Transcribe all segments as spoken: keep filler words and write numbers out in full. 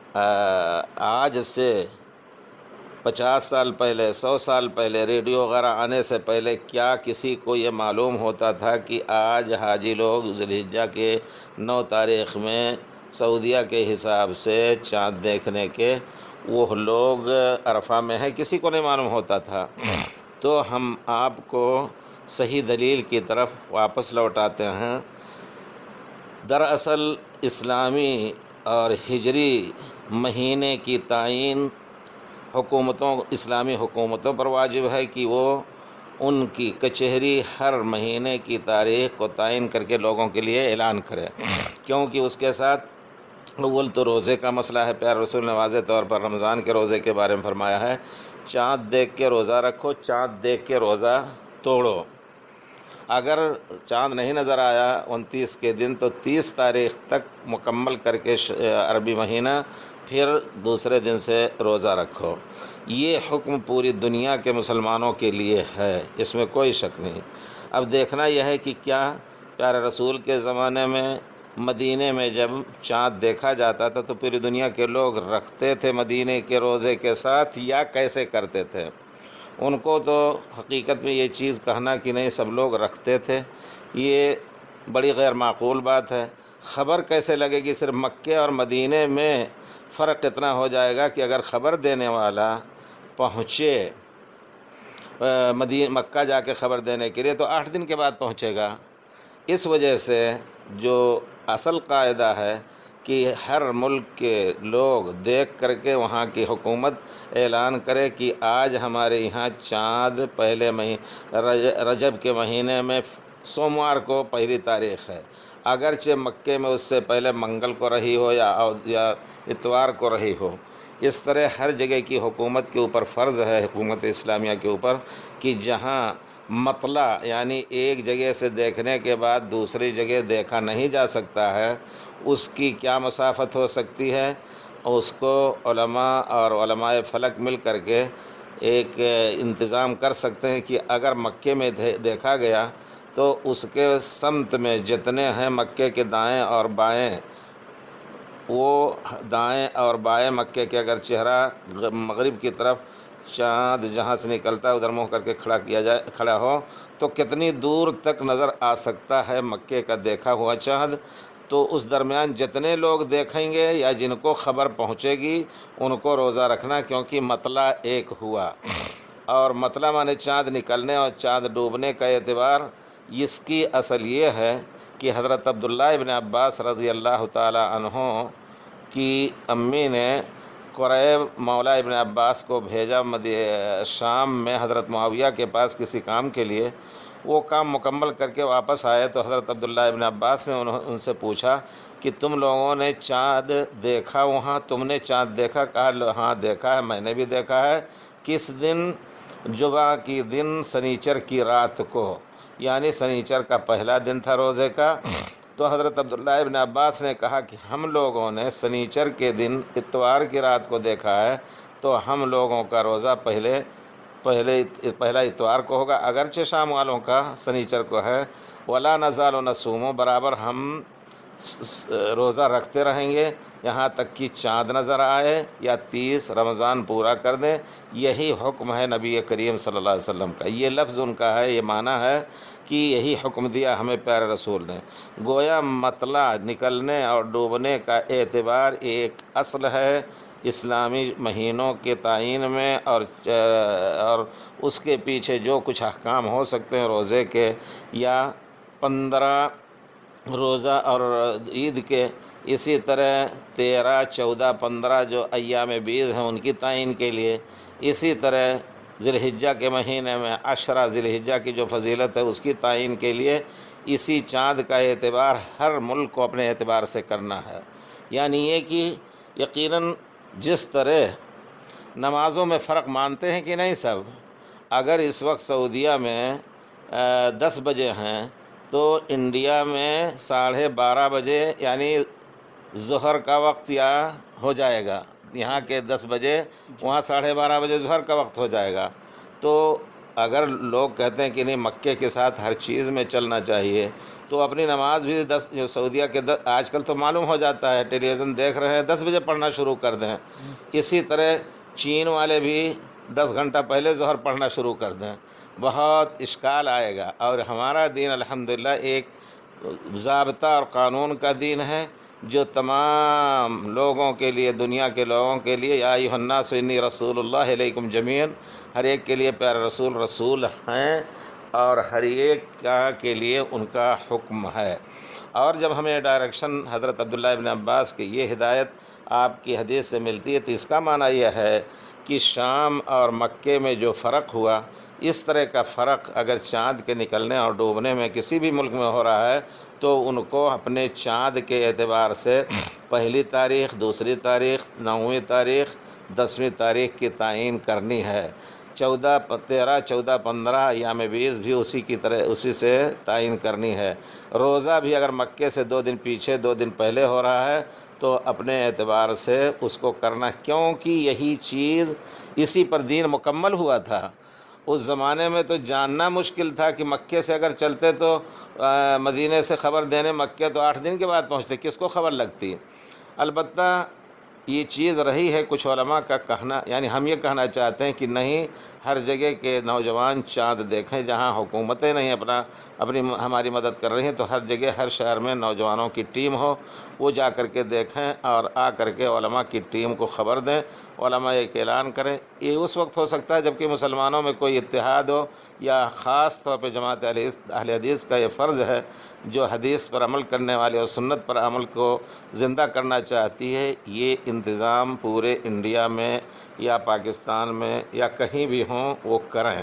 آج سے پچاس سال پہلے، سو سال پہلے، ریڈیو وغیرہ آنے سے پہلے کیا کسی کو یہ معلوم ہوتا تھا کہ آج حاجی لوگ ذی الحجہ کے نو تاریخ میں سعودیہ کے حساب سے چاند دیکھنے کے وہ لوگ عرفہ میں ہیں؟ کسی کو نہیں معلوم ہوتا تھا۔ تو ہم آپ کو صحیح دلیل کی طرف واپس لوٹاتے ہیں۔ دراصل اسلامی اور ہجری مہینے کی تعین حکومتوں اسلامی حکومتوں پر واجب ہے کہ وہ ان کی کچہری ہر مہینے کی تاریخ کو تعین کر کے لوگوں کے لیے اعلان کرے، کیونکہ اس کے ساتھ اول تو روزے کا مسئلہ ہے۔ پیارے رسول نے واضح طور پر رمضان کے روزے کے بارے میں فرمایا ہے، چاند دیکھ کے روزہ رکھو، چاند دیکھ کے روزہ توڑو۔ اگر چاند نہیں نظر آیا انتیس کے دن تو تیس تاریخ تک مکمل کر کے عربی مہینہ، پھر دوسرے دن سے روزہ رکھو۔ یہ حکم پوری دنیا کے مسلمانوں کے لیے ہے، اس میں کوئی شک نہیں۔ اب دیکھنا یہ ہے کہ کیا پیارے رسول کے زمانے میں مدینے میں جب چاند دیکھا جاتا تھا تو پوری دنیا کے لوگ رکھتے تھے مدینے کے روزے کے ساتھ، یا کیسے کرتے تھے؟ ان کو تو حقیقت میں یہ چیز کہنا کہ نہیں سب لوگ رکھتے تھے، یہ بڑی غیر معقول بات ہے۔ خبر کیسے لگے گی؟ صرف مکے اور مدینے میں فرق اتنا ہو جائے گا کہ اگر خبر دینے والا پہنچے مدینہ مکہ جا کے خبر دینے کے لیے تو آٹھ دن کے بعد پہنچے گا۔ اس وجہ سے جو اصل قاعدہ ہے کہ ہر ملک کے لوگ دیکھ کر کے وہاں کی حکومت اعلان کرے کہ آج ہمارے یہاں چاند پہلے مہینے رجب کے مہینے میں سوموار کو پہلی تاریخ ہے، اگرچہ مکے میں اس سے پہلے منگل کو رہی ہو یا یا اتوار کو رہی ہو۔ اس طرح ہر جگہ کی حکومت کے اوپر فرض ہے، حکومت اسلامیہ کے اوپر، کہ جہاں مطلع یعنی ایک جگہ سے دیکھنے کے بعد دوسری جگہ دیکھا نہیں جا سکتا ہے، اس کی کیا مسافت ہو سکتی ہے، اس کو علماء اور علماء فلک مل کر کے ایک انتظام کر سکتے ہیں کہ اگر مکے میں دیکھا گیا تو اس کے سمت میں جتنے ہیں مکے کے دائیں اور بائیں، وہ دائیں اور بائیں مکے کے اگر چہرہ مغرب کی طرف چاند جہاں سے نکلتا ہے ادھر منہ کر کے کھڑا کیا جائے کھڑا ہو تو کتنی دور تک نظر آ سکتا ہے مکے کا دیکھا ہوا چاند۔ تو اس درمیان جتنے لوگ دیکھیں گے یا جن کو خبر پہنچے گی ان کو روزہ رکھنا، کیونکہ مطلع ایک ہوا۔ اور مطلع مانے چاند نکلنے اور چاند ڈوبنے کا اعتبار، اس کی اصل یہ ہے کہ حضرت عبداللہ ابن عباس رضی اللہ تعالی عنہ کی امی نے قریب مولا ابن عباس کو بھیجا شام میں حضرت معاویہ کے پاس کسی کام کے لیے۔ وہ کام مکمل کر کے واپس آئے تو حضرت عبداللہ ابن عباس نے ان سے پوچھا کہ تم لوگوں نے چاند دیکھا وہاں؟ تم نے چاند دیکھا؟ کہا ہاں دیکھا ہے، میں نے بھی دیکھا ہے۔ کس دن؟ جمعہ کی دن سنیچر کی رات کو، یعنی سنیچر کا پہلا دن تھا روزے کا۔ تو حضرت عبداللہ ابن عباس نے کہا کہ ہم لوگوں نے سنیچر کے دن اتوار کی رات کو دیکھا ہے، تو ہم لوگوں کا روزہ پہلے پہلے پہلا اتوار کو ہوگا، اگرچہ شام والوں کا سنیچر کو ہے۔ ولا نزال نصوم، برابر ہم روزہ رکھتے رہیں گے یہاں تک کہ چاند نظر آئے یا تیس رمضان پورا کر دیں۔ یہی حکم ہے نبی کریم صلی اللہ علیہ وسلم کا، یہ لفظ ان کا ہے، یہ معنی ہے کہ یہی حکم دیا ہمیں پیارے رسول نے۔ گویا مطلع نکلنے اور ڈوبنے کا اعتبار ایک اصل ہے اسلامی مہینوں کے تعین میں، اور اور اس کے پیچھے جو کچھ احکام ہو سکتے ہیں روزے کے یا پندرہ روزہ اور عید کے، اسی طرح تیرہ چودہ پندرہ جو ایام بیض ہیں ان کی تعین کے لیے، اسی طرح ذی الحجہ کے مہینے میں عشرہ ذی الحجہ کی جو فضیلت ہے اس کی تعین کے لیے اسی چاند کا اعتبار ہر ملک کو اپنے اعتبار سے کرنا ہے۔ یعنی یہ کہ یقیناً جس طرح نمازوں میں فرق مانتے ہیں کہ نہیں سب، اگر اس وقت سعودیہ میں دس بجے ہیں تو انڈیا میں ساڑھے بارہ بجے یعنی ظہر کا وقت یا ہو جائے گا، یہاں کے دس بجے وہاں ساڑھے بارہ بجے ظہر کا وقت ہو جائے گا۔ تو اگر لوگ کہتے ہیں کہ نہیں مکے کے ساتھ ہر چیز میں چلنا چاہیے تو اپنی نماز بھی دس جو سعودیہ کے آج کل تو معلوم ہو جاتا ہے، ٹیلی ویژن دیکھ رہے ہیں، دس بجے پڑھنا شروع کر دیں. اسی طرح چین والے بھی دس گھنٹہ پہلے ظہر پڑھنا شروع کر دیں. بہت اشکال آئے گا. اور ہمارا دین الحمدللہ ایک ضابطہ اور قانون کا دین ہے جو تمام لوگوں کے لیے، دنیا کے لوگوں کے لیے، یا ایھا الناس انی رسول اللہ علیکم جمیعا، ہر ایک کے لیے پیارے رسول رسول ہیں اور ہر ایک کا کے لیے ان کا حکم ہے. اور جب ہمیں ڈائریکشن حضرت عبداللہ ابن عباس کی یہ ہدایت آپ کی حدیث سے ملتی ہے تو اس کا معنی یہ ہے کہ شام اور مکے میں جو فرق ہوا، اس طرح کا فرق اگر چاند کے نکلنے اور ڈوبنے میں کسی بھی ملک میں ہو رہا ہے تو ان کو اپنے چاند کے اعتبار سے پہلی تاریخ، دوسری تاریخ، نویں تاریخ، دسویں تاریخ کی تعین کرنی ہے. چودہ تیرہ چودہ پندرہ ایام بیس بھی اسی کی طرح اسی سے تعین کرنی ہے. روزہ بھی اگر مکے سے دو دن پیچھے دو دن پہلے ہو رہا ہے تو اپنے اعتبار سے اس کو کرنا، کیونکہ یہی چیز اسی پر دین مکمل ہوا تھا. اس زمانے میں تو جاننا مشکل تھا کہ مکے سے اگر چلتے تو مدینے سے خبر دینے مکے تو آٹھ دن کے بعد پہنچتے، کس کو خبر لگتی. البتہ یہ چیز رہی ہے کچھ علماء کا کہنا، یعنی ہم یہ کہنا چاہتے ہیں کہ نہیں، ہر جگہ کے نوجوان چاند دیکھیں. جہاں حکومتیں نہیں اپنا اپنی ہماری مدد کر رہی ہیں تو ہر جگہ ہر شہر میں نوجوانوں کی ٹیم ہو، وہ جا کر کے دیکھیں اور آ کر کے علماء کی ٹیم کو خبر دیں، علماء ایک اعلان کریں. یہ اس وقت ہو سکتا ہے جبکہ مسلمانوں میں کوئی اتحاد ہو، یا خاص طور پہ جماعت اہل حدیث کا یہ فرض ہے جو حدیث پر عمل کرنے والے اور سنت پر عمل کو زندہ کرنا چاہتی ہے، یہ انتظام پورے انڈیا میں یا پاکستان میں یا کہیں بھی ہوں وہ کریں.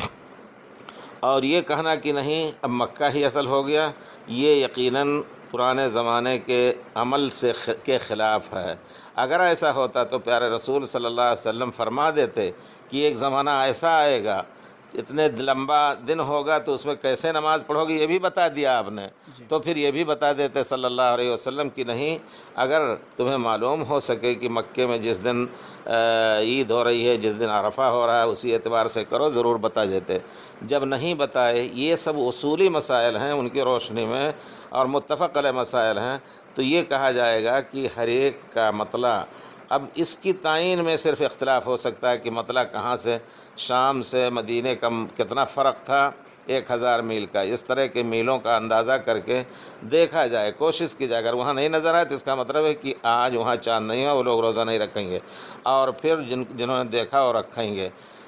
اور یہ کہنا کہ نہیں اب مکہ ہی اصل ہو گیا، یہ یقیناً پرانے زمانے کے عمل سے کے خلاف ہے. اگر ایسا ہوتا تو پیارے رسول صلی اللہ علیہ وسلم فرما دیتے کہ ایک زمانہ ایسا آئے گا، اتنے لمبا دن ہوگا تو اس میں کیسے نماز پڑھو گی، یہ بھی بتا دیا آپ نے. تو پھر یہ بھی بتا دیتے صلی اللہ علیہ وسلم کہ نہیں، اگر تمہیں معلوم ہو سکے کہ مکے میں جس دن عید ہو رہی ہے، جس دن عرفہ ہو رہا ہے، اسی اعتبار سے کرو، ضرور بتا دیتے. جب نہیں بتائے، یہ سب اصولی مسائل ہیں ان کی روشنی میں اور متفق علیہ مسائل ہیں، تو یہ کہا جائے گا کہ ہر ایک کا مطلع، اب اس کی تعین میں صرف اختلاف ہو سکتا ہے کہ مطلع کہاں سے، شام سے مدینے کا کتنا فرق تھا، ایک ہزار میل کا. اس طرح کے میلوں کا اندازہ کر کے دیکھا جائے، کوشش کی جائے. اگر وہاں نہیں نظر آئے تو اس کا مطلب ہے کہ آج وہاں چاند نہیں ہے، وہ لوگ روزہ نہیں رکھیں گے، اور پھر جن جنہوں نے دیکھا وہ رکھیں گے.